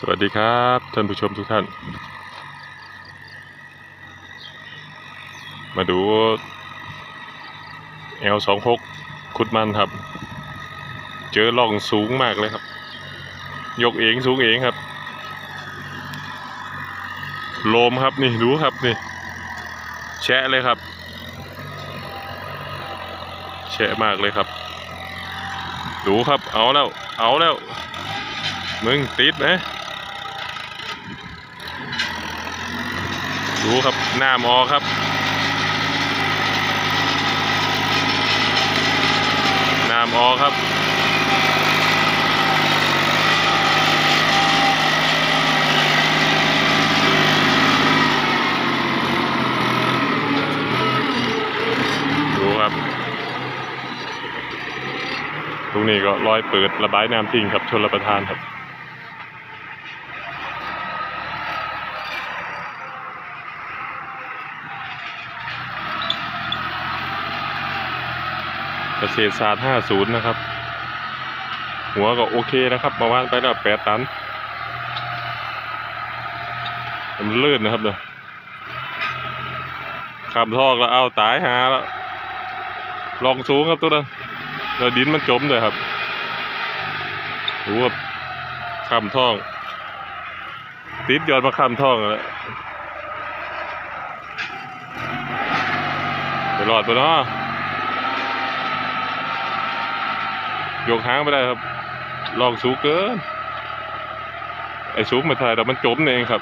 วัสดีครับท่านผู้ชมทุกท่านมาดู L26 ขุดมันครับเจอร่องสูงมากเลยครับยกเองสูงเองครับโลมครับนี่ดูครับนี่แฉะเลยครับแฉะมากเลยครับดูครับเอาแล้วมึงติดไหมดูครับน้ำออกครับน้ำออกครับดูครับตรงนี้ก็รอยเปิดระบายน้ำทิ้งครับชลประทานครับเกษตรศาสตร์50นะครับหัวก็โอเคนะครับประมาณไปแล้ว8 ตันมันลื่นนะครับเด้อขับทอกแล้วเอาตายหาแล้วลองสูงครับตัวนั้นแล้วดินมันจมเลยครับดูว่าข้ามท่องติดยอดมาข้ามท่องแล้วไปรอดปะเนาะยกหางไม่ได้ครับลองสูงเกินไอ้สูงมาถ่ายแต่มันจมเองครับ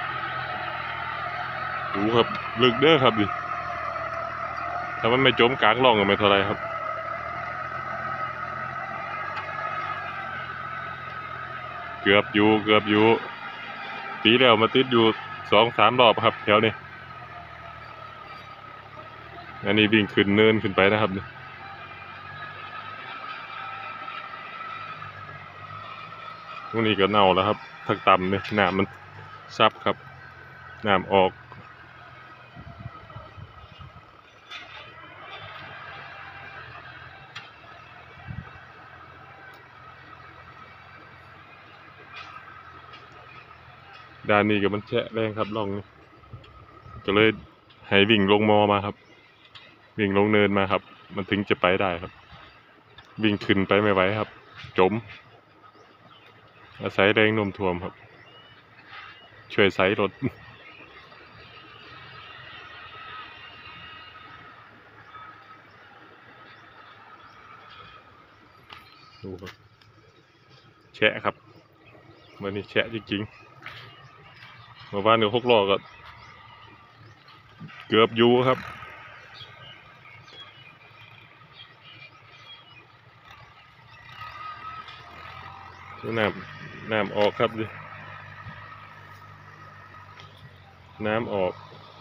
ดูครับลึกเด้อครับดิถ้ามันไม่จมกลางร่องก็ไม่เท่าไรครับเกือบอยู่ปีแล้วมาติดอยู่2-3 รอบครับแถวนี้อันนี้วิ่งขึ้นเนินขึ้นไปนะครับตรงนี้ก็เน่าแล้วครับทางต่ำเนี่ยน้ำมันซับครับน้ำออกด้านนี้ก็มันแฉะแรงครับร่องนี้ก็เลยให้วิ่งลงมอมาครับวิ่งลงเนินมาครับมันถึงจะไปได้ครับวิ่งขึ้นไปไม่ไหวครับจมอาศัยแรงโน้มถ่วงครับช่วยไซรถดูครับแฉะครับวันนี้แฉะจริงๆเมื่อวานเดี๋ยว6 ล้อก็เกือบอยู่ครับน้ำออกครับดิน้ำออก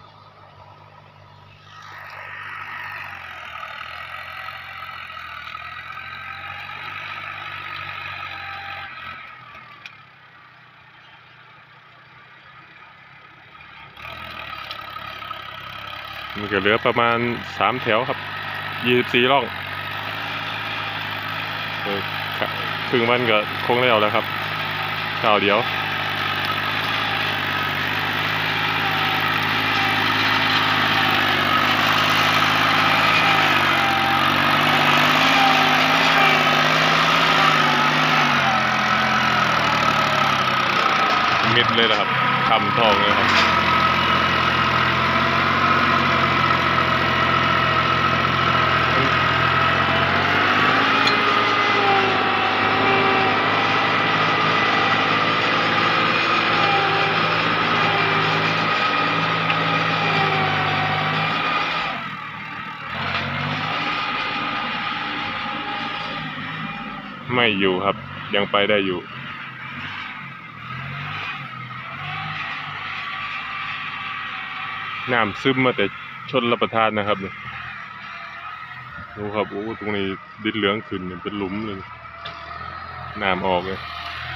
มันก็เหลือประมาณ3 แถวครับ24 ร่องครึ่งวันก็คงแล้วครับข่าวเดียวมิดเลยนะครับคำทองเลยครับไม่อยู่ครับยังไปได้อยู่น้ำซึมมาแต่ชนรับประทานนะครับเนี่ยดูครับโอ้ตรงนี้ดินเหลืองขึ้นเป็นหลุมเลยน้ำออกเลย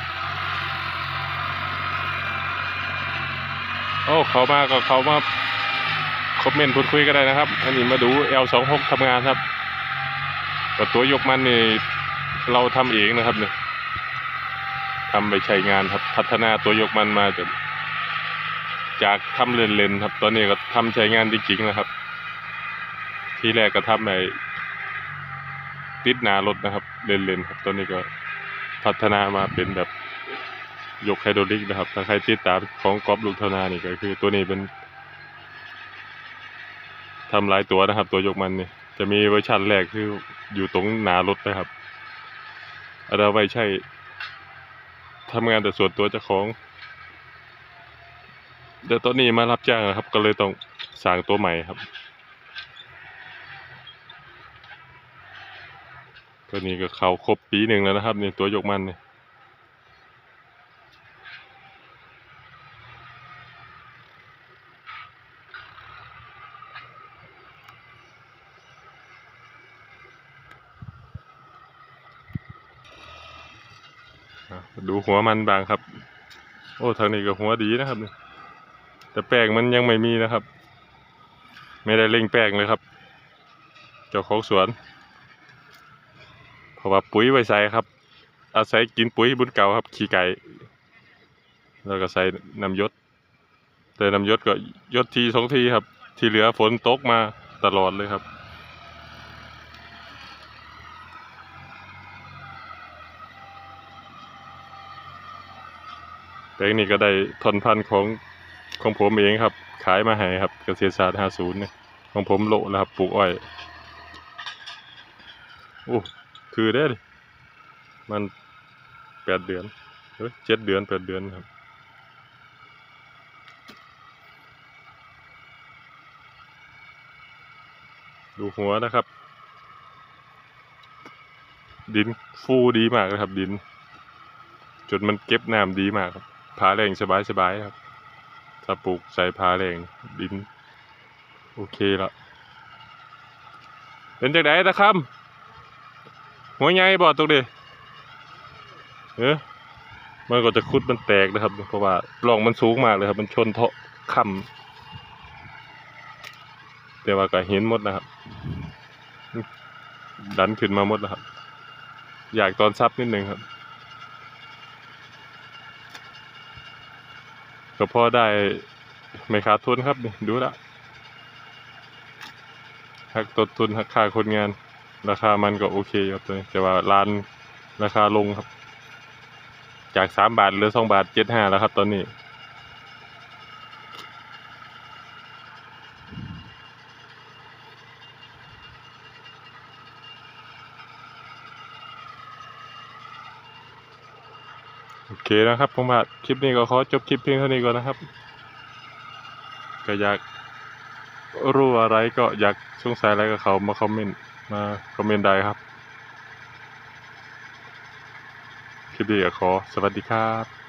โอ้เขามาคอมเมนต์พูดคุยก็ได้นะครับอันนี้มาดู L26 ทำงานครับกับตัวยกมันนี่เราทำเองนะครับเนี่ยทำไปใช้งานครับพัฒนาตัวยกมันมาจากทำเล่นๆครับตอนนี้ก็ทำใช้งานจริงๆนะครับทีแรกก็ทำในติดหน้ารถนะครับเล่นๆครับตอนนี้ก็พัฒนามาเป็นแบบยกไฮดรอลิกนะครับถ้าใครติดตามของก๊อฟลูกธนานี่ก็คือตัวนี้เป็นทำหลายตัวนะครับตัวยกมันนี่จะมีเวอร์ชันแรกคืออยู่ตรงหน้ารถนะครับเอาไว้ใช้ทำงานแต่ส่วนตัวเจ้าของเดี๋ยวตอนนี้มารับจ้างนะครับก็เลยต้องสร้างตัวใหม่ครับตัวนี้ก็เข้าครบปีหนึ่งแล้วนะครับนี่ตัวยกมันนี่ดูหัวมันบางครับโอ้ทางนี้ก็หัวดีนะครับนี่แต่แป้งมันยังไม่มีนะครับไม่ได้เร่งแป้งเลยครับเจ้าของสวนเพราะว่าปุ๋ยไว้ใส่ครับอาศัยกินปุ๋ยบุญเก่าครับขี้ไก่แล้วก็ใส่น้ำยศแต่น้ำยศก็ยศที2 ทีครับที่เหลือฝนตกมาตลอดเลยครับแปลงนี้ก็ได้ทนพันธุ์ของผมเองครับขายมาให้ครับเกษตรศาสตร์50เนี่ยของผมโลแล้วครับปลูกอ้อยโอ้คือได้ดิมัน8 เดือน7 เดือน8 เดือนครับดูหัวนะครับดินฟูดีมากเลยครับดินจนมันเก็บน้ำดีมากครับผาแรงสบายครับถ้าปลูกใส่ผาแรงดินโอเคละเป็นจากไหนนะครับหัวใหญ่บ่ตรงนี้มันก็จะคุดมันแตกนะครับเพราะว่าปล่องมันสูงมากเลยครับมันชนเทาะค่ำแต่ว่าก็เห็นหมดนะครับดันขึ้นมาหมดแล้วครับอยากตอนซับนิดนึงครับก็พอได้ไม่ขาดทุนครับนี่ดูละหักต้นทุนหักค่าคนงานราคามันก็โอเคครับตัวนี้แต่ว่าร้านราคาลงครับจาก3 บาทเหลือ2.75 บาทแล้วครับตอนนี้โอเคนะครับผมว่าคลิปนี้ก็ขอจบคลิปเพียงเท่านี้ก่อนนะครับก็อยากรู้อะไรก็อยากสงสัยอะไรก็เขามาคอมเมนต์ได้ครับคลิปนี้ก็ขอสวัสดีครับ